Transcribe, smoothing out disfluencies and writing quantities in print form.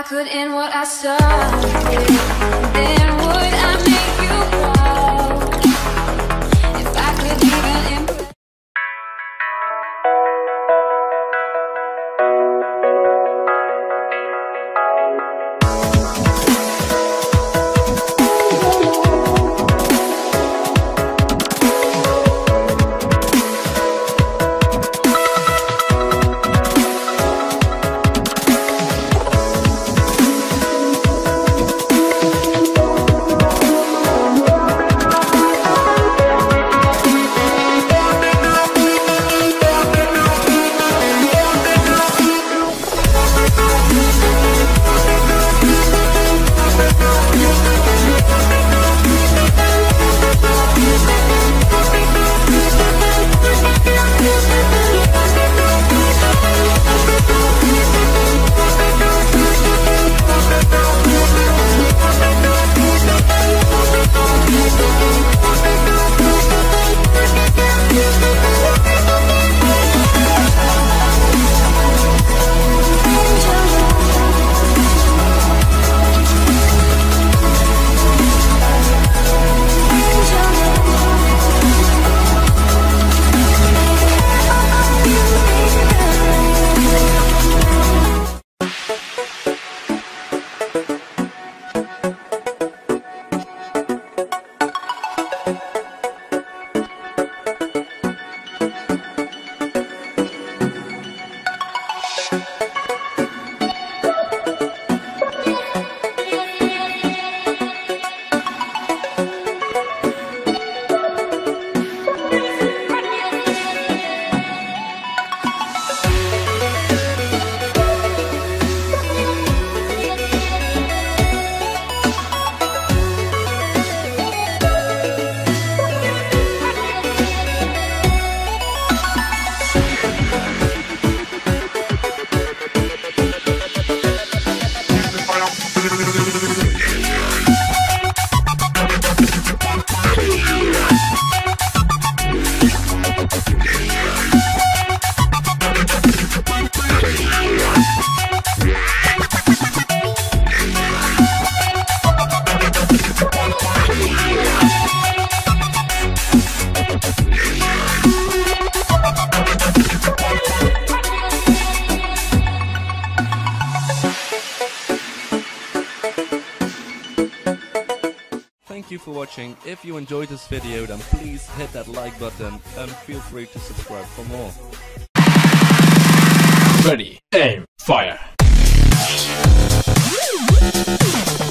could end what I started, then would I make you proud? If I could even impress. Thank you for watching. If you enjoyed this video, then please hit that like button and feel free to subscribe for more. Ready, aim, fire!